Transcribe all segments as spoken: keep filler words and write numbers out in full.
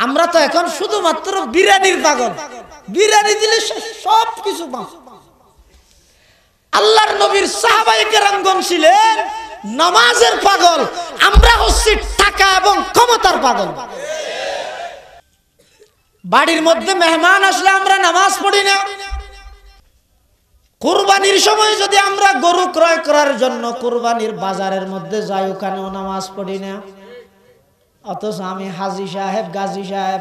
আমরা তো এখন শুধুমাত্র বিরিয়ানির পাগল, বিরিয়ানি দিলে সব কিছু পাব। আল্লাহর নবীর সাহাবায়ে কেরামগণ ছিলেন নামাজের পাগল, আমরা হচ্ছি টাকা এবং ক্ষমতার পাগল। বাড়ির মধ্যে মেহমান আসলে আমরা নামাজ পড়ি না। কুরবানির সময় যদি আমরা গরু ক্রয় করার জন্য কুরবানির বাজারের মধ্যে যাই, ওখানেও নামাজ পড়ি না। অথচ আমি হাজী সাহেব, গাজী সাহেব,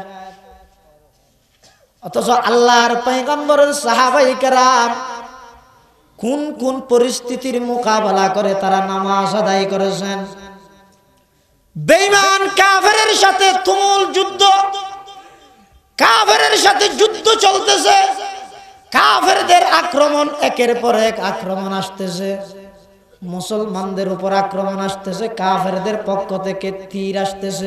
অথচ আল্লাহর পয়গম্বরের সাহাবায়ে কেরাম কোন কোন পরিস্থিতির মোকাবেলা করে তারা নামাজ আদায় করেছেন। বেঈমান কাফেরের সাথে তুমুল যুদ্ধ, কাফেরের সাথে যুদ্ধ চলতেছে, কাফেরদের আক্রমণ, একের পর এক আক্রমণ আসতেছে, মুসলমানদের উপর আক্রমণ আসতেছে, কাফেরদের পক্ষ থেকে তীর আসতেছে,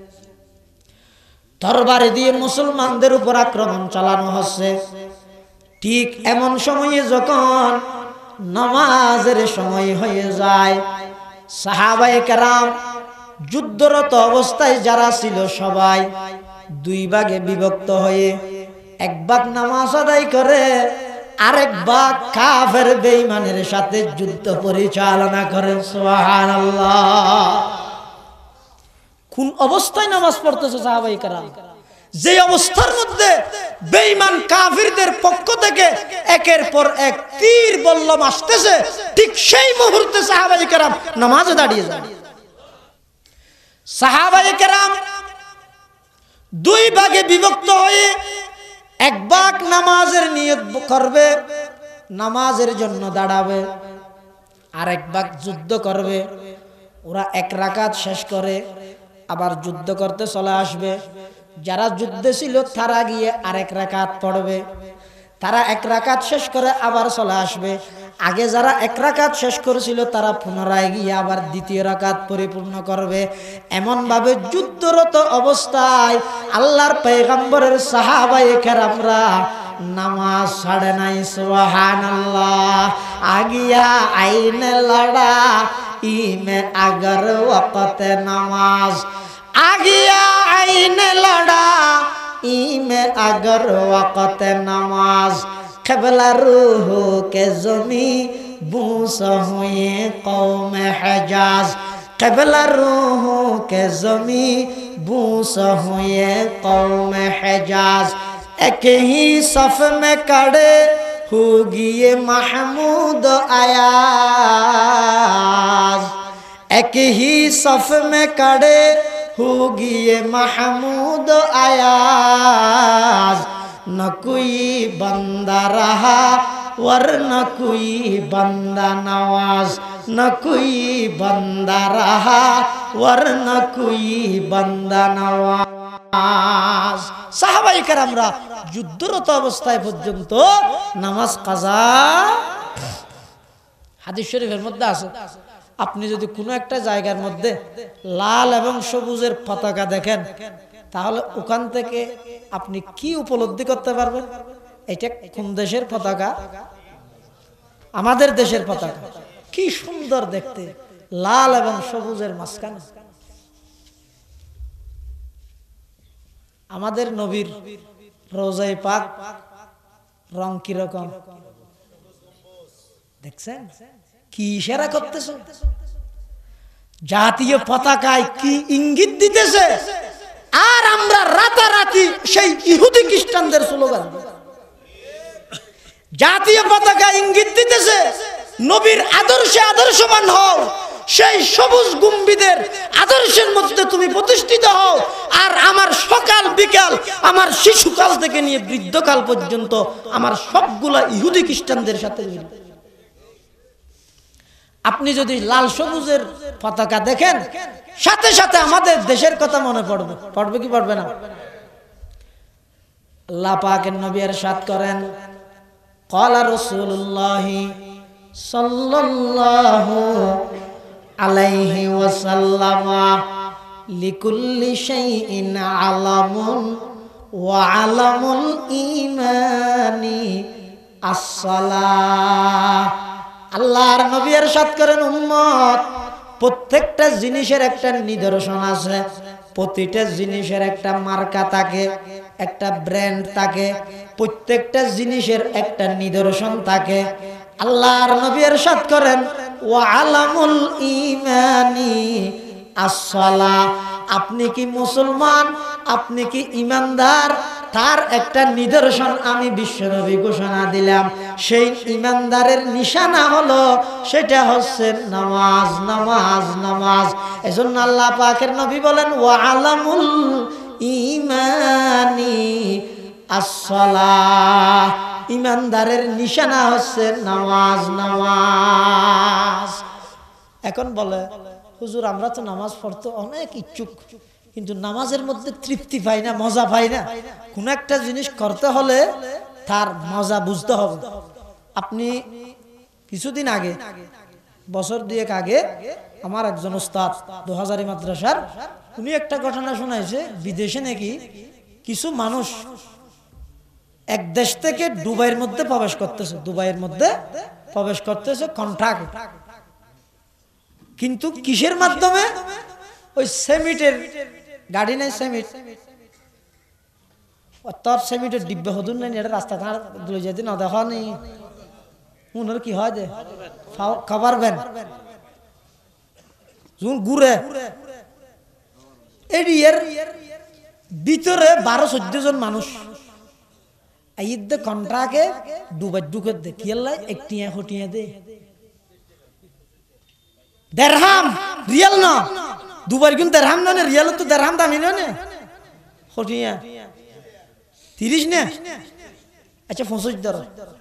তরবারি দিয়ে মুসলমানদের উপর আক্রমণ চালানো হচ্ছে। ঠিক এমন সময়ে যখন নামাজের সময় হয়ে যায়, সাহাবায়ে কেরাম যুদ্ধরত অবস্থায় যারা ছিল সবাই দুই ভাগে বিভক্ত হয়ে এক ভাগ নামাজ আদায় করে, আরেক ভাগ কাফের বেঈমানের সাথে যুদ্ধ পরিচালনা করে। সুবহানাল্লাহ। কোন অবস্থায় নামাজ পড়তেছে সাহাবায়ে কেরাম? যে অবস্থার মধ্যে বেঈমান কাফিরদের পক্ষ থেকে একের পর এক তীর বল্লম আসতেছে, ঠিক সেই মুহূর্তে সাহাবায়ে কেরাম নামাজে দাঁড়িয়ে যান। সাহাবায়ে কেরাম দুই ভাগে বিভক্ত হয়ে এক ভাগ নামাজের নিয়ত করবে, নামাজের জন্য দাঁড়াবে, আর এক ভাগ যুদ্ধ করবে। ওরা এক রাকাত শেষ করে আবার যুদ্ধ করতে চলে আসবে। যারা যুদ্ধে ছিল তারা গিয়ে আরেক রাকাত পড়বে, তারা এক রাকাত শেষ করে আবার চলে আসবে। আগে যারা এক রাকাত শেষ করেছিল তারা পুনরায় গিয়ে আবার দ্বিতীয় রাকাত পরিপূর্ণ করবে। এমন ভাবে যুদ্ধরত অবস্থায় আল্লাহর পয়গম্বরের সাহাবায়ে কেরামরা নামাজ ছাড়ে নাই। সুবহানাল্লাহ। আগিয়া আইনে লড়া ইমে আগর ওয়াক্তে নামাজ, আগিয়া আইনে লড়া ইমে আগর ওয়াক্তে নামাজ, क़िबला रूह के ज़मी बूस हुए कौम हिजाज, क़िबला रूह के ज़मी बूस हुए कौम हिजाज। एक ही सफ में खड़े होगी ये महमूद अयाज, एक ही सफ में खड़े होगी ये महमूद अयाज। न कोई बंदा रहा वरन कोई बंदा नवाज, न कोई बंदा रहा वरन कोई बंदा नवाज। সাহাবায়ে কেরামরা যুদ্ধরত অবস্থায় পর্যন্ত নামাজ কাজা। হাদিস শরীফের মধ্যে আছে, আপনি যদি কোনো একটা জায়গার মধ্যে লাল এবং সবুজের পতাকা দেখেন, তাহলে ওখান থেকে আপনি কি উপলব্ধি করতে পারবেন? এটা কোন দেশের পতাকা? আমাদের দেশের পতাকা। কি সুন্দর দেখতে, লাল এবং সবুজের মাঝখানে। আমাদের নবীর রওজায়ে পাক রং কি রকম দেখছেন? কি ইশারা করতেছে? জাতীয় পতাকায় কি ইঙ্গিত দিতেছে? আর আমরা রাতারাতি সেই ইহুদি খ্রিস্টানদের স্লোগান। জাতীয় পতাকা ইঙ্গিত দিতেছে নবীর আদর্শে আদর্শবান হও, সেই সবুজ গুম্বিদের আদর্শের মধ্যে তুমি প্রতিষ্ঠিত হও। আর আমার সকাল বিকাল, আমার শিশুকাল থেকে নিয়ে বৃদ্ধকাল পর্যন্ত আমার সবগুলা ইহুদি খ্রিস্টানদের সাথে মিলে। আপনি যদি লাল সবুজের পতাকা দেখেন, সাথে সাথে আমাদের দেশের কথা মনে পড়বে। পড়বে কি পড়বে না? আল্লাহ পাকের নবী ইরশাদ করেন, ক্বালা রাসূলুল্লাহ সাল্লাল্লাহু আলাইহি ওয়াসাল্লাম, লিকুল্লি শাইইন আলামুন ওয়া আলামুল ঈমানি আস-সালাহ। আল্লাহর নবী ইরশাদ করেন, উম্মত, প্রত্যেকটা জিনিসের একটা নিদর্শন আছে, প্রতিটা জিনিসের একটা মার্কা থাকে, একটা ব্র্যান্ড থাকে, প্রত্যেকটা জিনিসের একটা নিদর্শন থাকে। আল্লাহর নবী ইরশাদ করেন ওয়া আলামুল ঈমানি আসসালাহ। আপনি কি মুসলমান, আপনি কি ঈমানদার, তার একটা নিদর্শন আমি বিশ্বনবী ঘোষণা দিলাম। সেই ঈমানদারের নিশানা হলো, সেটা হচ্ছে নামাজ, নামাজ, নামাজ। এজন্য আল্লাহ পাকের নবী বলেন ওয়া আলামুল ঈমানি আসসালাহ। ঈমানদারের নিশানা হচ্ছে নামাজ, নামাজ। এখন বলে হুজুর আমরা তো নামাজ পড়তে অনেক ইচ্ছুক, কিন্তু নামাজের মধ্যে তৃপ্তি পাই না, মজা পাই না। কোন একটা জিনিস করতে হলে তার মজা বুঝতে হবে। আপনি কিছুদিন আগে, বছর দুয়েক আগে, আমার একজন উস্তাদ দোহাজারি মাদ্রাসার, উনি একটা ঘটনা শোনাইছে। বিদেশে নাকি কিছু মানুষ এক দেশ থেকে দুবাইয়ের মধ্যে প্রবেশ করতেছে, দুবাইয়ের মধ্যে প্রবেশ করতেছে কন্ট্রাক্ট, কিন্তু কিসের মাধ্যমে? ওই সেমিটের গাড়ি নাই, সেমিট তোর সেমিটের ডিব্বে হদুন নাই, এটা রাস্তা ঘাট দুলে যেতে না দেখা নেই। উনার কি হয় যে খাবার ভ্যান ঘুরে এর ভিতরে বারো চোদ্দ জন মানুষ ঈদে কন্ট্রাকে ডুবে ঢুকে দে কি একটিয়া হটিয়া দে দেড়হাম রিয়াল না, দুবার কিন্তু দেড়হাম না, রিয়াল তো দেড়হাম দামি না, হটিয়া তিরিশ না, আচ্ছা পঁচিশ ধরো,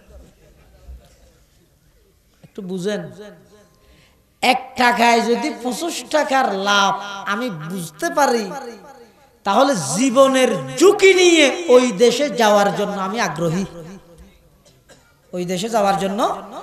একটু বুঝেন। এক টাকায় যদি পঁচিশ টাকার লাভ আমি বুঝতে পারি, তাহলে জীবনের ঝুঁকি নিয়ে ওই দেশে যাওয়ার জন্য আমি আগ্রহী। ওই দেশে যাওয়ার জন্য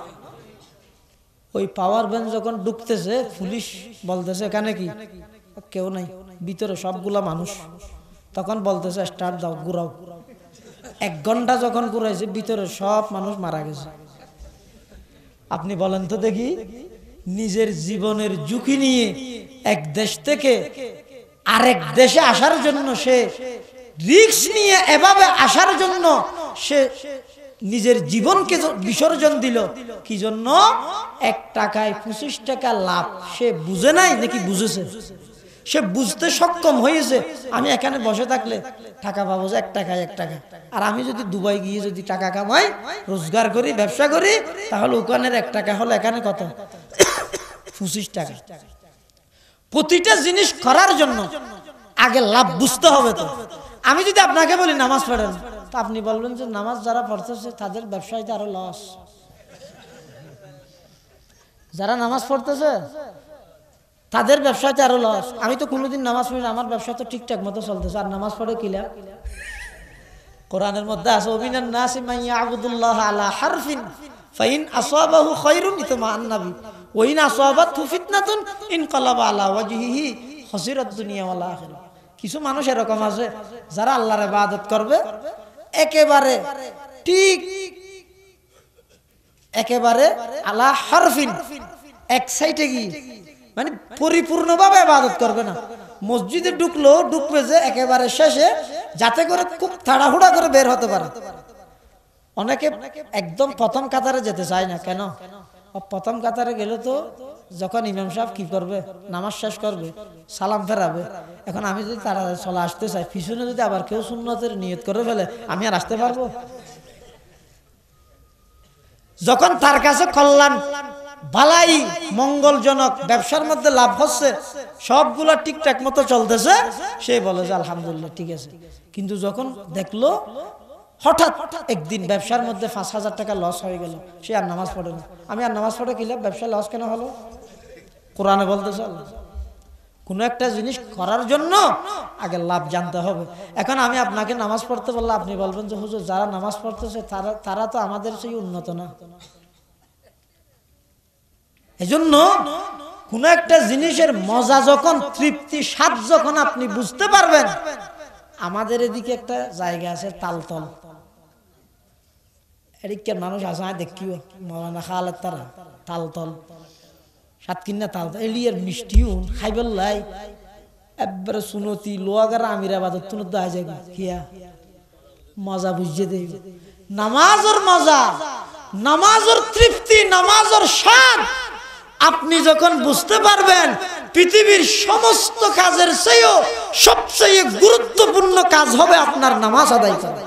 ওই পাওয়ার ভ্যান যখন ঢুকতেছে, পুলিশ বলতেছে এখানে কি কেউ নাই, ভিতরে সবগুলা মানুষ। তখন বলতেছে স্টার্ট দাও, ঘুরাও। এক ঘন্টা যখন ঘুরাইছে, ভিতরে সব মানুষ মারা গেছে। আপনি বলেন তো দেখি, নিজের জীবনের ঝুঁকি নিয়ে এক দেশ থেকে আরেক দেশে আসার জন্য সে রিস্ক নিয়ে, এভাবে আসার জন্য সে নিজের জীবনকে বিসর্জন দিল। কি জন্য? এক টাকায় পঁচিশ টাকা লাভ। সে বুঝে নাই নাকি বুঝেছে? সে বুঝতে সক্ষম হয়েছে, আমি এখানে বসে থাকলে টাকা পাবো এক টাকায় এক টাকা, আর আমি যদি দুবাই গিয়ে যদি টাকা কামাই, রোজগার করি, ব্যবসা করি, তাহলে ওখানের এক টাকা হলো এখানে কত? পঁচিশ টাকা। প্রতিটা জিনিস করার জন্য আগে লাভ বুঝতে হবে। তো আমি যদি আপনাকে বলি নামাজ পড়েন, তা আপনি বলবেন যে নামাজ যারা পড়তেছে তাদের ব্যবসায়ীতে আরো লস। যারা নামাজ পড়তেছে তাদের ব্যবসাতে আরো লস। আমি তো কোনোদিন নামাজ পড়ি না, আমার ব্যবসা তো ঠিকঠাক মতো চলতেছে, আর নামাজ পড়ে কিলা? কোরআনের মধ্যে আছে ওমিনান নাসি মান ইয়াবুদুল্লাহ আলা হারফিন ফাইন আসাবাহু খায়রুন ইতমাআন্না বি ওয়া ইন আসাবাতহু ফিতনাতুন ইনকালাবা আলা ওয়াজহিহি খাসিরাত দুনিয়া ওয়াল আখিরাহ। কিছু মানুষ এরকম আছে যারা আল্লাহর ইবাদত করবে একেবারে ঠিক, একেবারে আলা হারফিন, এক সাইডে গিয়ে, মানে পরিপূর্ণভাবে ইবাদত করবে না। মসজিদে ঢুকলো, ঢুকবে যে একেবারে শেষে, যাতে করে খুব তাড়াহুড়া করে বের হতে পারে। অনেকে একদম প্রথম কাতারে যেতে চায় না। কেন? প্রথম কাতারে গেলে তো যখন ইমাম সাহেব কি করবে, নামাজ শেষ করবে, সালাম ফেরাবে। এখন আমি যদি তারা চলে আসতে চাই, পিছনে যদি আবার কেউ সুন্নতের নিয়ত করে ফেলে, আমি আর আসতে পারবো? যখন তার কাছে কল্যাণ, ভালাই, মঙ্গলজনক, ব্যবসার মধ্যে লাভ হচ্ছে, সবগুলা ঠিকঠাক মতো চলতেছে, সে বলে যে আলহামদুলিল্লাহ ঠিক আছে। কিন্তু যখন দেখলো হঠাৎ একদিন ব্যবসার মধ্যে পাঁচ হাজার টাকা লস হয়ে গেল, সে আর নামাজ পড়ে না। আমি আর নামাজ পড়ে কি লাভ? ব্যবসা লস কেন হলো? কোরআনে বলতেছে কোন একটা জিনিস করার জন্য আগে লাভ জানতে হবে। এখন আমি আপনাকে নামাজ পড়তে বললে আপনি বলবেন যে হুজুর যারা নামাজ পড়তেছে তারা তারা তো আমাদের সেই উন্নত না। এজন্য কোন একটা জিনিসের মজা যখন, তৃপ্তি, স্বাদ যখন আপনি বুঝতে পারবেন, আমাদের এদিকে একটা জায়গা আছে তালতল, এদিকের মানুষ আছে দেখিও মৌলানা খালেদ, তারা তালতল সাতকিন্না তালতল এলিয়ার মিষ্টিও খাইবেল লাই একবারে সুনতি লোয়াগার আমির আবাদত তুন দা যায় কিয়া মজা বুঝিয়ে দেই নামাজের মজা নামাজের তৃপ্তি নামাজের স্বাদ আপনি যখন বুঝতে পারবেন পৃথিবীর সমস্ত কাজের চেয়েও সবচেয়ে গুরুত্বপূর্ণ কাজ হবে আপনার নামাজ আদায় করা।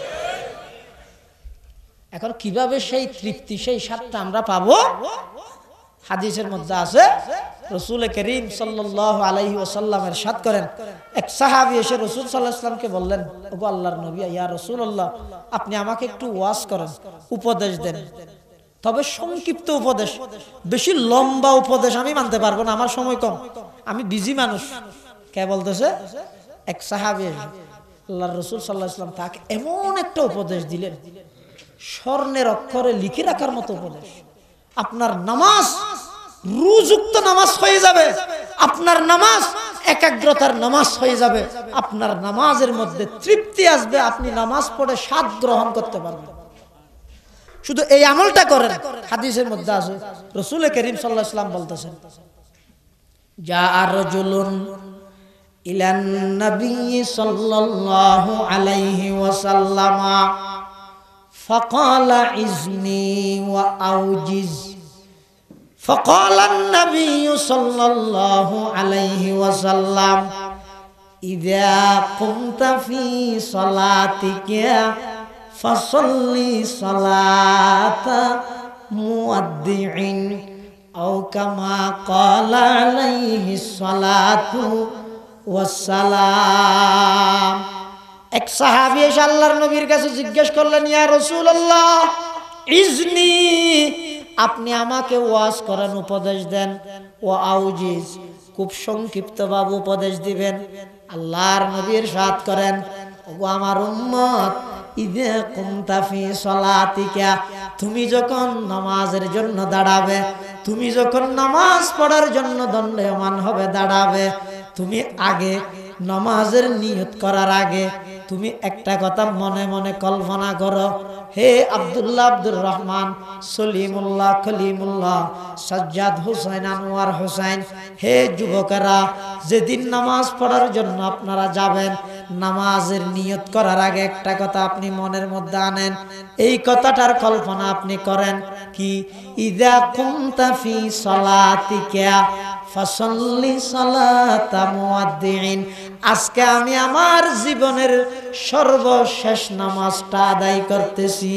এখন কিভাবে সেই তৃপ্তি সেই স্বাদটা আমরা পাবো? হাদিসের মধ্যে আছে রাসূল করিম সাল্লাল্লাহু আলাইহি ওয়াসাল্লাম ইরশাদ করেন, এক সাহাবী এসে রাসূল সাল্লাল্লাহু আলাইহি ওয়াসাল্লামকে বললেন, ওগো আল্লাহর নবী, ইয়া রাসূলুল্লাহ, আপনি আমাকে একটু ওয়াজ করেন, উপদেশ দেন, তবে সংক্ষিপ্ত উপদেশ, বেশি লম্বা উপদেশ আমি মানতে পারবো না, আমার সময় কম, আমি বিজি মানুষ। কে বলতেছে? এক সাহাবী আল্লাহর রাসূল সাল্লাল্লাহু আলাইহি ওয়াসাল্লাম তাকে এমন একটা উপদেশ দিলেন, স্বর্ণের অক্ষরে লিখে রাখার মতো উপদেশ। আপনার নামাজ রুযুক্ত নামাজ হয়ে যাবে, আপনার নামাজ একাগ্রতার নামাজ হয়ে যাবে, আপনার নামাজের মধ্যে তৃপ্তি আসবে, আপনি নামাজ পড়ে স্বাদ গ্রহণ করতে পারবেন। শুধু এই আমলটা করেন। হাদিসের মধ্যে আছে রাসূল করিম সাল্লাল্লাহু আলাইহি ওয়াসাল্লাম বলতেছেন, জা রাজুলুন ইলান নবী সাল্লাল্লাহু আলাইহি ওয়াসাল্লাম فقال إذني وأوجز فقال النبي صلى الله عليه وسلم إذا قمت في صلاتك فصل صلاة مودع أو كما قال عليه الصلاة والسلام। এক সাহাবী এসে আল্লাহর নবীর কাছে জিজ্ঞেস করলেন, ইয়া রাসূলুল্লাহ, ইজনি, আপনি আমাকে ওয়াজ করেন, উপদেশ দেন, ও আউজিজ, খুব সংক্ষিপ্ত ভাবে উপদেশ দিবেন। আল্লাহর নবী ইরশাদ করেন, ওগো আমার উম্মত, ইযা কুমতা ফি সালাতিকা, তুমি যখন নামাজের জন্য দাঁড়াবে, তুমি যখন নামাজ পড়ার জন্য দণ্ডায়মান হবে দাঁড়াবে, তুমি আগে নামাজের নিয়ত করার আগে তুমি একটা কথা মনে মনে কল্পনা করো, হে আব্দুল্লাহ, আব্দুর রহমান, সলিমুল্লাহ, খলিমুল্লাহ, সাজ্জাদ হুসাইন, আনোয়ার হুসাইন, হে যুবকেরা, যেদিন নামাজ পড়ার জন্য আপনারা যাবেন, নামাজের নিয়ত করার আগে একটা কথা আপনি মনের মধ্যে আনেন, এই কথাটার কল্পনা আপনি করেন কি, ইযা কুমতা ফি সালাতিকা ফাসাল্লি সালাতা মুয়াদ্দিন, আজকে আমি আমার জীবনের সর্বশেষ নামাজটা আদায় করতেছি।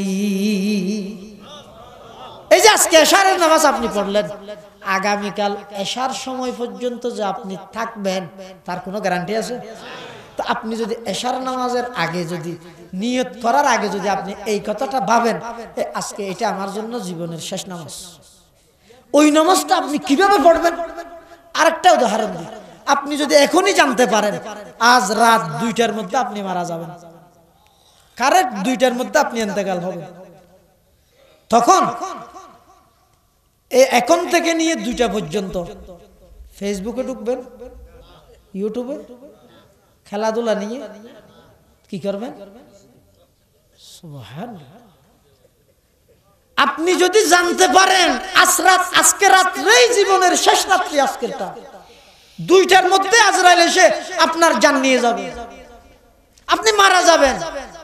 এই যে আজকে এশারের নামাজ আপনি পড়লেন, আগামীকাল এশার সময় পর্যন্ত যে আপনি থাকবেন তার কোনো গ্যারান্টি আছে? তো আপনি যদি এশার নামাজের আগে, যদি নিয়ত করার আগে যদি আপনি এই কথাটা ভাবেন, আজকে এটা আমার জন্য জীবনের শেষ নামাজ, ওই নামাজটা আপনি কিভাবে পড়বেন? আরেকটা উদাহরণ দিই, আপনি যদি এখনই জানতে পারেন আজ রাত দুইটার মধ্যে আপনি মারা যাবেন, কারেক্ট দুইটার মধ্যে আপনি ইন্তেকাল হবেন, তখন এখন থেকে নিয়ে দুইটা পর্যন্ত ফেসবুকে ঢুকবেন, ইউটিউবে খেলাধুলা নিয়ে কি করবেন? সুবহানাল্লাহ। আপনি যদি জানতে পারেন আজ রাত, আজকে রাত্রেই জীবনের শেষ রাত্রি, আজকেরটা দুইটার মধ্যে আজরাইল এসে আপনার জান নিয়ে যাবে, আপনি মারা যাবেন।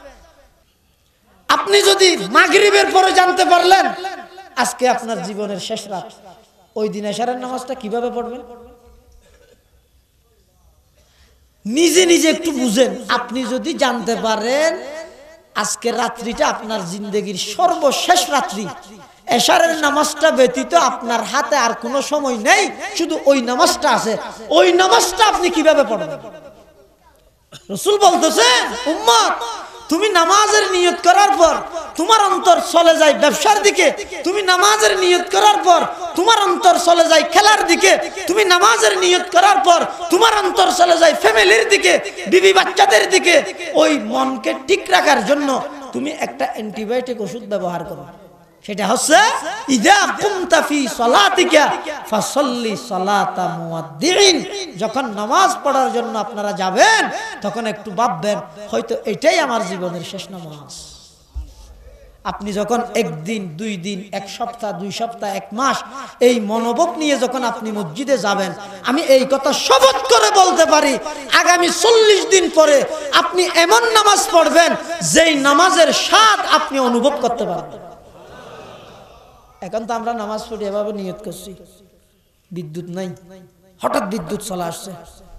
আপনি যদি মাগরিবের পরে জানতে পারলেন আজকে আপনার জীবনের শেষ রাত, ওই দিন এশারের নামাজটা কিভাবে পড়বেন? নিজে নিজে একটু বুঝেন। আপনি যদি জানতে পারেন আজকে রাত্রিটা আপনার জিন্দগির সর্বশেষ রাত্রি, এশারের নামাজটা ব্যতীত আপনার হাতে আর কোনো সময় নেই, শুধু ওই নামাজটা আছে, ওই নামাজটা আপনি কিভাবে পড়বেন? রাসূল বলতেছেন, উম্মত, তুমি নামাজের নিয়ত করার পর তোমার অন্তর চলে যায় ব্যবসার দিকে, তুমি নামাজের নিয়ত করার পর তোমার অন্তর চলে যায় খেলার দিকে, তুমি নামাজের নিয়ত করার পর তোমার অন্তর চলে যায় ফ্যামিলির দিকে, বিবি বাচ্চাদের দিকে। ওই মনকে ঠিক রাখার জন্য তুমি একটা অ্যান্টিবায়োটিক ওষুধ ব্যবহার করো, সেটা হচ্ছে ইযা কুমতা ফি সালাতিকা ফাসাল্লি সালাতা মুয়াদ্দিন। যখন নামাজ পড়ার জন্য আপনারা যাবেন তখন একটু ভাববেন, হয়তো এটাই আমার জীবনের শেষ নামাজ। আপনি যখন একদিন দুই দিন এক সপ্তাহ দুই সপ্তাহ এক মাস এই মনোভাব নিয়ে যখন আপনি মসজিদে যাবেন, আমি এই কথা শপথ করে বলতে পারি আগামী চল্লিশ দিন পরে আপনি এমন নামাজ পড়বেন যেই নামাজের স্বাদ আপনি অনুভব করতে পারবেন। এখন তো আমরা নামাজ পড়ি এভাবে নিয়ত করছি, বিদ্যুৎ নাই, হঠাৎ বিদ্যুৎ চলে আসছে,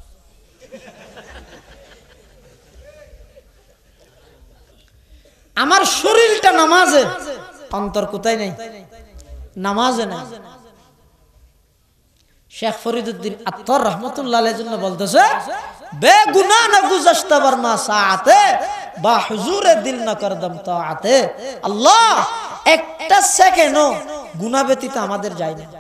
আমার শরীরটা নামাজে, অন্তর কোথায় নেই, নামাজে নাই। শেখ ফরিদউদ্দিন আত্তার রহমাতুল্লাহ আলাইহির জন্য বলতেছে, বেগুনাহ না গুজাশতা বরমা সাআতে বা হুজুরে দিল না করদম তাআতে। আল্লাহ একটা সেকেন্ডও গুনাহ ব্যতীত আমাদের যায় না,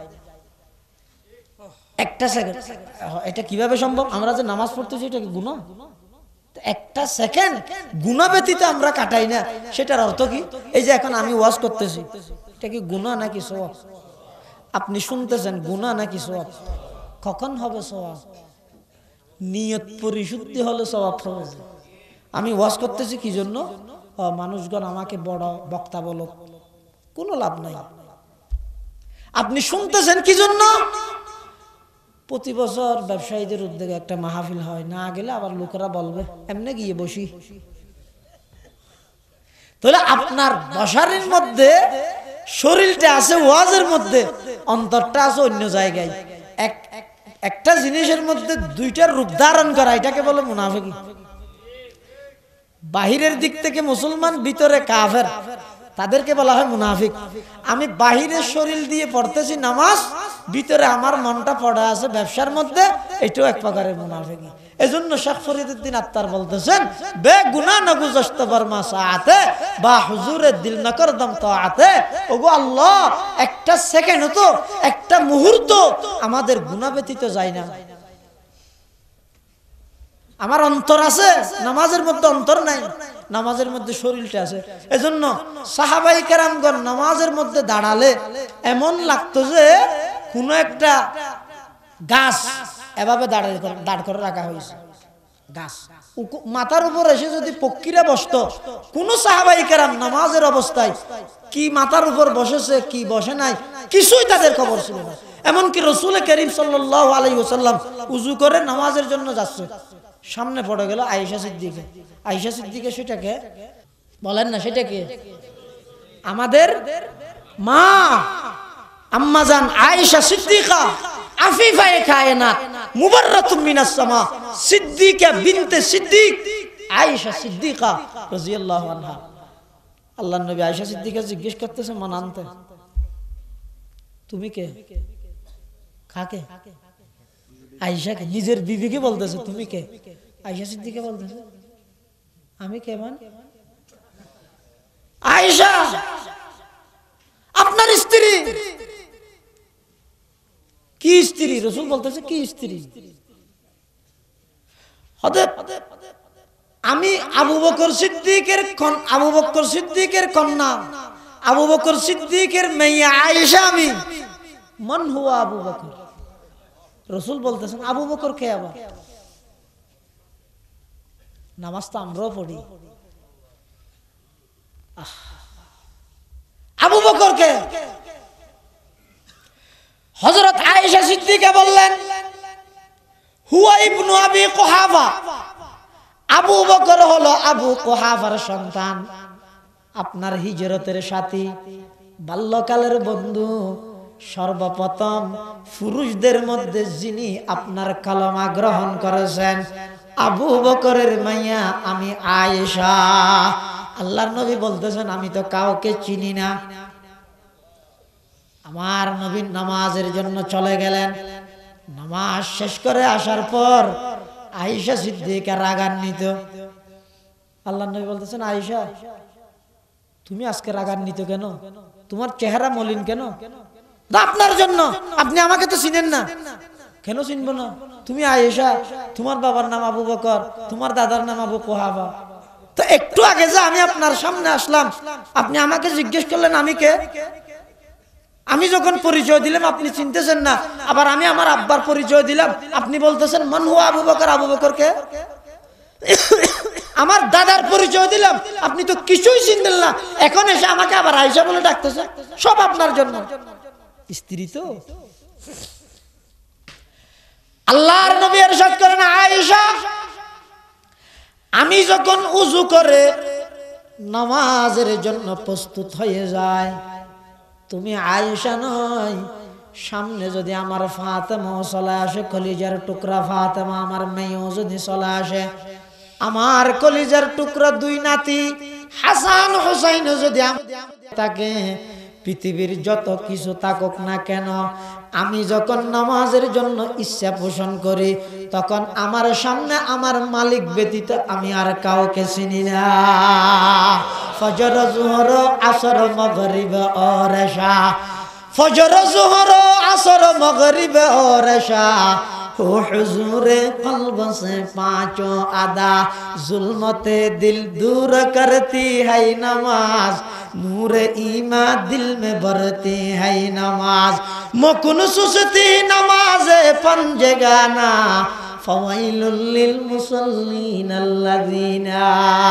একটা সেকেন্ড। এটা কিভাবে সম্ভব? আমরা যে নামাজ পড়তেছি এটা কি গুনাহ? একটা সেকেন্ড গুনাহ ব্যতীত আমরা কাটাই না, সেটার অর্থ কি? এই যে এখন আমি ওয়াজ করতেছি, এটা কি গুনাহ নাকি সওয়াব? আপনি শুনতেছেন গুনাহ নাকি সওয়াব? কখন হবে সওয়াব? নিয়ত পরিশুদ্ধি হলে সওয়াব হবে। আমি ওয়াজ করতেছি কি জন্য? মানুষগণ আমাকে বড় বক্তা বলো, কোনো লাভ নাই। আপনি শুনতেছেন কি জন্য? প্রতি বছর ব্যবসায়ীদের উদ্যোগে একটা মাহফিল হয়, না গেলে আবার লোকেরা বলবে এমনি গিয়ে বসি। তাহলে আপনার বসারের মধ্যে শরীরটা আছে ওয়াজের মধ্যে, অন্তরটা আছে অন্য জায়গায়। এক একটা জিনিসের মধ্যে দুইটার রূপ ধারণ করা, এটাকে বলে মুনাফিকি। বাহিরের দিক থেকে মুসলমান, ভিতরে কাফের, তাদেরকে বলা হয় মুনাফিক। আমি বাহিরের শরীর দিয়ে পড়তেছি নামাজ, ভিতরে আমার মনটা পড়া আছে ব্যবসার মধ্যে, এটাও এক প্রকারের মুনাফিকি। এজন্য শেখ ফরিদউদ্দিন আত্তার বলতেছেন, বেগুনাহ না গুজাশতা বরমা সাআতে বা হুজুরে দিল না করদম তাআতে। ওগো আল্লাহ, একটা সেকেন্ড তো, একটা মুহূর্ত আমাদের গুনাহ ব্যতীত যায় না। আমার অন্তর আছে, নামাজের মধ্যে অন্তর নাই, নামাজের মধ্যে শরীরটা আছে। এজন্য সাহাবাই কেরামগণ নামাজের মধ্যে দাঁড়ালে এমন লাগতো যে কোন একটা গাছ এভাবে দাঁড়ায় দাঁড় করে রাখা হয়েছে। গাছ মাথার উপর এসে যদি পক্ষীরা বসতো, কোন সাহাবাই কেরাম নামাজের অবস্থায় কি মাথার উপর বসেছে কি বসে নাই কিছুই তাদের খবর ছিল না। এমনকি রাসূল করিম সাল্লাল্লাহু আলাইহি ওয়াসাল্লাম উযু করে নামাজের জন্য যাচ্ছে, সামনে পড়ে গেল আয়েশা সিদ্দিকা। আয়েশা সিদ্দিকা সেটাকে বলেন না, সেটাকে আমাদের মা আম্মাজান আয়েশা সিদ্দিকা আফিফায়ে কায়নাত মুবাররাতুম মিনাস সামা সিদ্দিকা বিনতে সিদ্দিক আয়েশা সিদ্দিকা রাদিয়াল্লাহু আনহা। আল্লাহর নবী আয়েশা সিদ্দিকা জিজ্ঞেস করতেছে, মান আনতে, তুমি কে? কাকে? আয়েশাকে, নিজের বিবিকে বলতেছে তুমি কে? আয়েশা সিদ্দিকা বলতেছে আমি কে? মান আয়েশা আপনার স্ত্রী। কি স্ত্রী? রাসূল বলতেছে কি স্ত্রী? আমি আবু বকর সিদ্দিকের আবু বকর সিদ্দিকের কন্যা, আবু বকর সিদ্দিকের মেয়ে আয়েশা আমি। মান হুয়া আবু বকর? রাসূল বলতেছেন আবু বকর কে? আবার নামাজ তো আমরাও পড়ি, আবু বকর কে? হযরত আয়েশা সিদ্দিকা বললেন হুয়া ইবনু আবি কুহাফা, আবু বকর হলো আবু কুহাফার সন্তান, আপনার হিজরতের সাথী, বাল্যকালের বন্ধু, সর্বপ্রথম পুরুষদের মধ্যে যিনি আপনার কালেমা গ্রহণ করেছেন আবু বকরের মাইয়া আমি আয়েশা। আল্লাহর নবী বলতেছেন আমি তো কাউকে চিনি না। আমার নবী নামাজের জন্য চলে গেলেন, নামাজ শেষ করে আসার পর আয়েশা সিদ্দিকা রাগান্বিত। আল্লাহর নবী বলতেছেন আয়েশা তুমি আজকে রাগান্বিত কেন? তোমার চেহারা মলিন কেন? আপনার জন্য, আপনি আমাকে তো চিনেন না। কেন চিনবো না? তুমি আয়েশা, তোমার বাবার নাম আবু বকর, তোমার দাদার নাম আবু কুহাফা। তো একটু আগে যে আমি আপনার সামনে আসলাম, আপনি আমাকে জিজ্ঞেস করলেন আমি কে? আমি যখন পরিচয় দিলাম আপনি চিনতেছেন না, আবার আমি আমার আব্বার পরিচয় দিলাম আপনি বলতেছেন মান হুয়া আবু বকর? আবু বকর কে? আমার দাদার পরিচয় পরিচয় দিলাম, আপনি তো কিছুই চিনলেন না, এখন এসে আমাকে আবার আয়েশা বলে ডাকতেছে, সব আপনার জন্য। স্ত্রী তো। আল্লাহর নবী ইরশাদ করেন, আয়েশা আমি যখন উযু করে নামাজের জন্য প্রস্তুত হয়ে যায়, তুমি আয়েশা নয়, সামনে যদি আমার ফাতেমা চলে আসে, কলিজার টুকরা ফাতেমা, আমার মেয়েও যদি চলে আসে, আমার কলিজার টুকরা দুই নাতি হাসান হুসাইন যদি তাকে, পৃথিবীর যত কিছু থাকুক না কেন, আমি যখন নামাজের জন্য ইচ্ছা পোষণ করি, তখন আমার সামনে আমার মালিক ব্যতীত আমি আর কাউকে চিনি না। ফজর জোহর আসর মাগরিব और এশা, ফজর জোহর আসর মাগরিব और এশা, हो हुजूर कल्ब से पांचों अदा, जुल्मते दिल दूर करती है नमाज, नूर ईमा दिल में भरती है नमाज, मुकुन सुस्ती नमाज पंजगाना, फवाइलुल लिल मुसल्लीन अल्लज़ीना।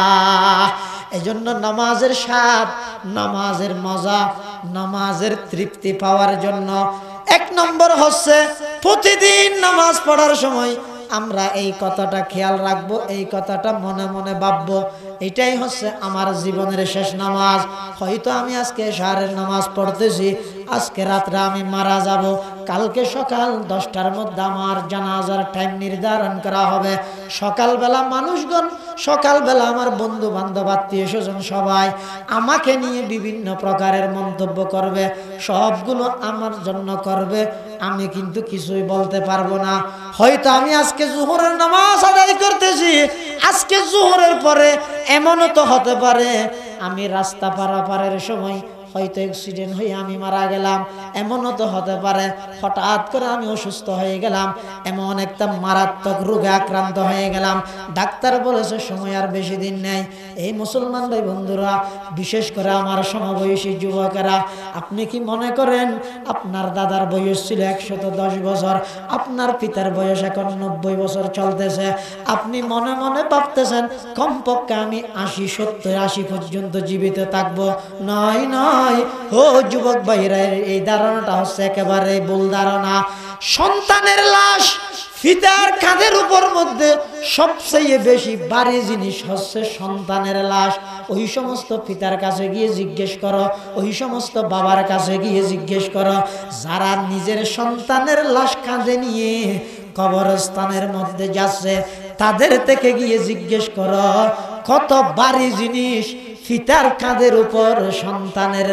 এজন্য নামাজের স্বাদ, নামাজের মজা, নামাজের তৃপ্তি পাওয়ার জন্য এক নম্বর হচ্ছে প্রতিদিন নামাজ পড়ার সময় আমরা এই কথাটা খেয়াল রাখবো, এই কথাটা মনে মনে ভাববো, এটাই হচ্ছে আমার জীবনের শেষ নামাজ। হয়তো আমি আজকে এশারের নামাজ পড়তেছি, আজকে রাত্রে আমি মারা যাব, কালকে সকাল দশটার মধ্যে আমার জানাজার টাইম নির্ধারণ করা হবে। সকালবেলা মানুষগণ, সকালবেলা আমার বন্ধু বান্ধব আত্মীয় স্বজন সবাই আমাকে নিয়ে বিভিন্ন প্রকারের মন্তব্য করবে, সবগুলো আমার জন্য করবে, আমি কিন্তু কিছুই বলতে পারবো না। হয়তো আমি আজকে জোহরের নামাজ আদায় করতেছি, আজকে জোহরের পরে এমনও তো হতে পারে আমি রাস্তা পারাপারের সময় হয়তো অ্যাক্সিডেন্ট হয়ে আমি মারা গেলাম, এমনও তো হতে পারে হঠাৎ করে আমি অসুস্থ হয়ে গেলাম, এমন একটা মারাত্মক রোগে আক্রান্ত হয়ে গেলাম, ডাক্তার বলেছে সময় আর বেশি দিন নেই। এই মুসলমান ভাই বন্ধুরা, বিশেষ করে আমার সমবয়সী যুবকেরা, আপনি কি মনে করেন আপনার দাদার বয়স ছিল একশত দশ বছর, আপনার পিতার বয়স এখন নব্বই বছর চলতেছে, আপনি মনে মনে ভাবতেছেন কমপক্ষে আমি আশি সত্তর আশি পর্যন্ত জীবিত থাকবো? নয় নয়, ও যুবক ভাইরা, এই ধারণাটা হচ্ছে একেবারে ভুল ধারণা। সন্তানের লাশ পিতার কাঁধের উপর মধ্যে সবচেয়ে বেশি ভারী জিনিস হচ্ছে সন্তানের লাশ। ওই সমস্ত পিতার কাছে গিয়ে জিজ্ঞেস করো, ওই সমস্ত বাবার কাছে গিয়ে জিজ্ঞেস করো যারা নিজের সন্তানের লাশ কাঁধে নিয়ে কবরস্থানের মধ্যে যাচ্ছে, তাদের থেকে গিয়ে জিজ্ঞেস করো কত ভারী জিনিস পিতার কাঁধের উপর সন্তানের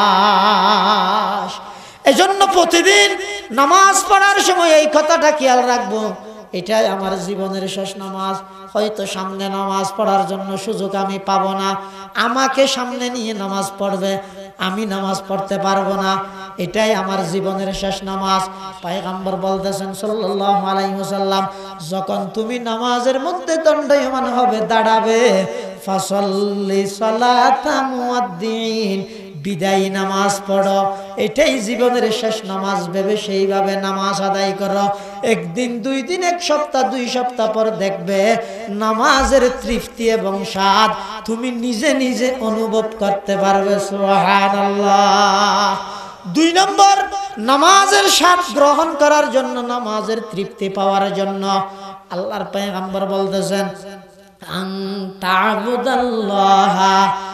লাশ। এজন্য প্রতিদিন নামাজ পড়ার সময় এই কথাটা খেয়াল রাখবো, এটাই আমার জীবনের শেষ নামাজ। হয়তো সামনে নামাজ পড়ার জন্য সুযোগ আমি পাবো না, আমাকে সামনে নিয়ে নামাজ পড়বে, আমি নামাজ পড়তে পারবো না, এটাই আমার জীবনের শেষ নামাজ। পয়গম্বর বলতেছেন সাল্লাল্লাহু আলাইহি ওয়াসাল্লাম, যখন তুমি নামাজের মধ্যে দণ্ডায়মান হবে, দাঁড়াবে, ফাসাল্লি সালাতা মুয়াদ্দিন, বিদায়ী নামাজ পড়ো, এটাই জীবনের শেষ নামাজ ভেবে সেইভাবে নামাজ আদায় করো। একদিন, দুই দিন, এক সপ্তাহ, দুই সপ্তাহ পর দেখবে নামাজের তৃপ্তি এবং স্বাদ তুমি নিজে নিজে অনুভব করতে পারবে। সুবহানাল্লাহ। দুই নম্বর, নামাজের স্বাদ গ্রহণ করার জন্য, নামাজের তৃপ্তি পাওয়ার জন্য আল্লাহর পয়গম্বর বলতেছেন, আন তা'বুদাল্লাহা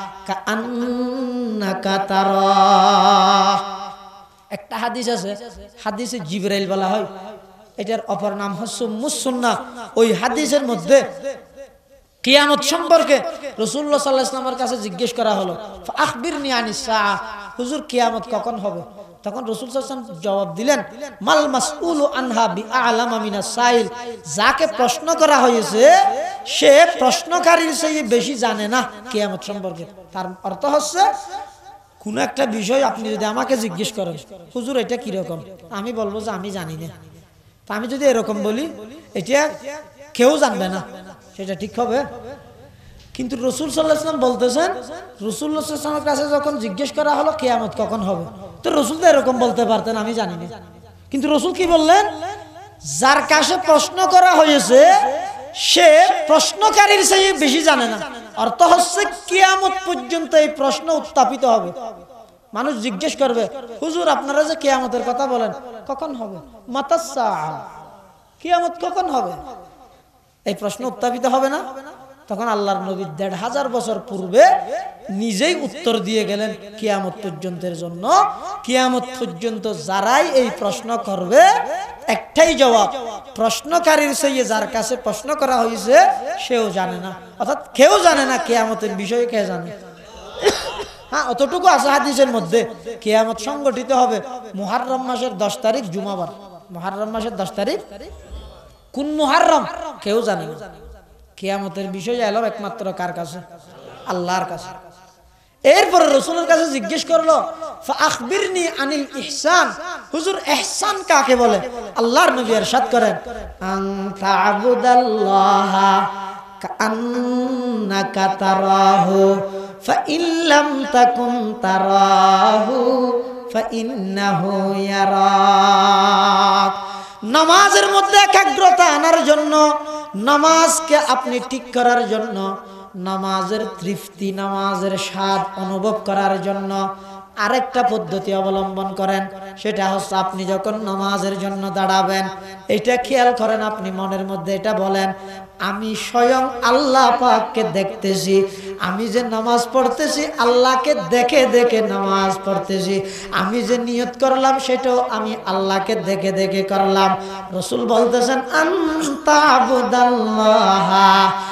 কাআন্নাকা তারাহ। একটা হাদিস আছে, হাদিসে জিবরাইল বলা হয়, এটার অপর নাম হচ্ছে মুসুন্নাহ। ওই হাদিসের মধ্যে কিয়ামত সম্পর্কে রাসূলুল্লাহ সাল্লাল্লাহু আলাইহি ওয়াসাল্লামের কাছে জিজ্ঞেস করা হলো, আখবিরনি আনিস সাআহ, হুজুর কিয়ামত কখন হবে? তখন রাসূল সাল্লাল্লাহু আলাইহি ওয়াসাল্লাম জবাব দিলেন, মাল মাসউলু আনহা বিআলামা মিনাস সাইল, যাকে প্রশ্ন করা হয়েছে সে প্রশ্নকারীর চেয়ে বেশি জানে না কিয়ামত সম্পর্কে। তার অর্থ হচ্ছে কোন একটা বিষয় আপনি যদি আমাকে জিজ্ঞেস করেন, হুজুর এটা কি রকম, আমি বলবো যে আমি জানি না। তা আমি যদি এরকম বলি, এটা কেউ জানবে না, সেটা ঠিক হবে? কিন্তু রাসূল সাল্লাল্লাহু আলাইহি ওয়াসাল্লাম বলতেছেন, রাসূলুল্লাহ সাল্লাল্লাহু আলাইহি ওয়াসাল্লামের কাছে যখন জিজ্ঞেস করা হলো কিয়ামত কখন হবে, তো রাসূল তো এরকম বলতে পারতেন আমি জানি না। কিন্তু রাসূল কি বললেন, যার কাছে প্রশ্ন করা হয়েছে সে প্রশ্নকারীর চেয়ে বেশি জানে না। অর্থ হচ্ছে কিয়ামত পর্যন্ত এই প্রশ্ন উত্থাপিত হবে। মানুষ জিজ্ঞেস করবে, হুজুর আপনারা যে কিয়ামতের কথা বলেন, কখন হবে? মাতাস সাআ, কিয়ামত কখন হবে? এই প্রশ্ন উত্থাপিত হবে না? তখন আল্লাহর নবী দেড় হাজার বছর পূর্বে নিজেই উত্তর দিয়ে গেলেন কিয়ামত পর্যন্তের জন্য। কিয়ামত পর্যন্ত যারাই এই প্রশ্ন করবে, একটাই জবাব, প্রশ্নকারীর চেয়ে যার কাছে প্রশ্ন করা হয়েছে সেও জানে না। অর্থাৎ কেউ জানে না কিয়ামতের বিষয়ে, কে জানে? হ্যাঁ, অতটুকু আছে হাদিসের মধ্যে, কিয়ামত সংগঠিত হবে মুহররম মাসের দশ তারিখ জুমাবার। মুহররম মাসের দশ তারিখ কোন মুহররম কেউ জানে না। কিয়ামতের বিষয় এলো একমাত্র কার কাছে? আল্লাহর কাছে। এরপরে রাসূলের কাছে জিজ্ঞেস করলো, ফাআখবিরনি আনিল ইহসান, হুজুর ইহসান কাকে বলে? আল্লাহর নবী ইরশাদ করেন, আন তা'বুদাল্লাহা কাআন্নাকা তারাহু ফাইন লাম তাকুন তারাহু ফাইন্নাহু ইয়ারাক। নামাজের মধ্যে একাগ্রতা আনার জন্য, নামাজকে আপনি ঠিক করার জন্য, নামাজের তৃপ্তি, নামাজের স্বাদ অনুভব করার জন্য আরেকটা পদ্ধতি অবলম্বন করেন। সেটা হচ্ছে আপনি যখন নামাজের জন্য দাঁড়াবেন, এটা খেয়াল করেন, আপনি মনের মধ্যে এটা বলেন, আমি স্বয়ং আল্লাহ পাককে দেখতেছি, আমি যে নামাজ পড়তেছি আল্লাহকে দেখে দেখে নামাজ পড়তেছি, আমি যে নিয়ত করলাম সেটাও আমি আল্লাহকে দেখে দেখে করলাম। রাসূল বলতেছেন, আনতা আবুদাল্লাহা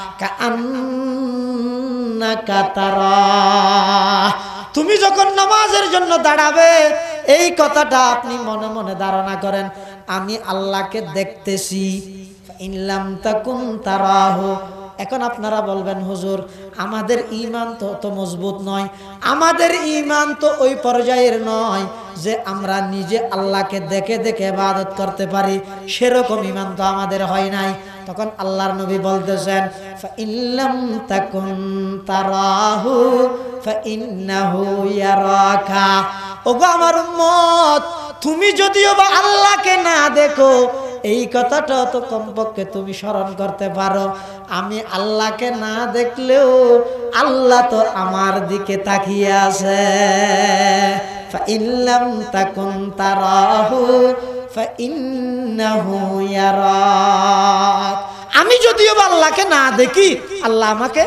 কাআন্নাকা তারাহ। তুমি যখন নামাজের জন্য দাঁড়াবে, এই কথাটা আপনি মনে মনে ধারণা করেন, আমি আল্লাহকে দেখতেছি। ইন লাম তাকুন তারাহু। এখন আপনারা বলবেন, হুজুর আমাদের ঈমান তো অত মজবুত নয়, আমাদের ঈমান তো ওই পর্যায়ের নয় যে আমরা নিজে আল্লাহকে দেখে দেখে ইবাদত করতে পারি, সেরকম ঈমান তো আমাদের হয় নাই। তখন আল্লাহর নবী বলতেছেন, ফাইন লাম তাকুন তারাহু ফাইন্নাহু ইয়ারাকা। ওগো আমার উম্মত, তুমি যদিও বা আল্লাহকে না দেখো, এই কথাটা তো কমপক্ষে তুমি স্মরণ করতে পারো, আমি আল্লাহকে না দেখলেও আল্লাহ তো আমার দিকে তাকিয়ে আছে। ফাইন লাম তাকুন তারাহু ফাইন্নাহু ইয়ারাক। আমি যদিও বা আল্লাহকে না দেখি, আল্লাহ আমাকে।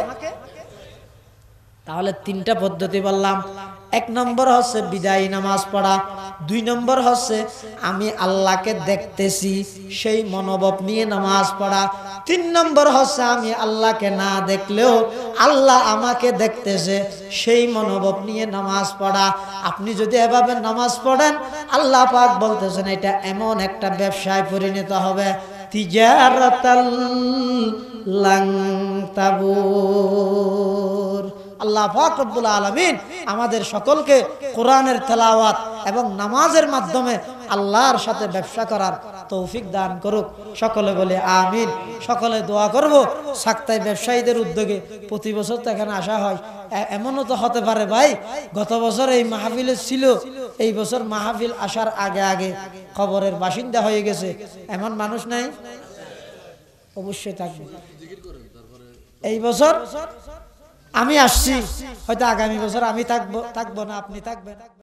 তাহলে তিনটা পদ্ধতি বললাম। এক নম্বর হচ্ছে বিদায়ী নামাজ পড়া, দুই নম্বর হচ্ছে আমি আল্লাহকে দেখতেছি সেই মনোভাব নিয়ে নামাজ পড়া, তিন নম্বর হচ্ছে আমি আল্লাহকে না দেখলেও আল্লাহ আমাকে দেখতেছে সেই মনোভাব নিয়ে নামাজ পড়া। আপনি যদি এভাবে নামাজ পড়েন, আল্লাহ পাক বলতেছেন এটা এমন একটা ব্যবসায় পরিণত হবে, তিজারাতাল লান তাবুর। আল্লাহ পাক রব্বুল আলামিন আমাদের সকলকে কোরআনের তেলাওয়াত এবং নামাজের মাধ্যমে আল্লাহর সাথে ব্যবসা করার তৌফিক দান করুক। সকলে বলে আমিন। সকলে দোয়া করব সাক্তাই ব্যবসায়ীদের উদ্যোগে প্রতি বছর তো এখানে আসা হয়। এমনও তো হতে পারে ভাই, গত বছর এই মাহফিলে ছিল, এই বছর মাহফিল আসার আগে আগে খবরের বাসিন্দা হয়ে গেছে, এমন মানুষ নাই? অবশ্যই থাকবে। এই বছর আমি আসছি, হয়তো আগামী বছর আমি থাকবো থাকবো না, আপনি থাকবেন।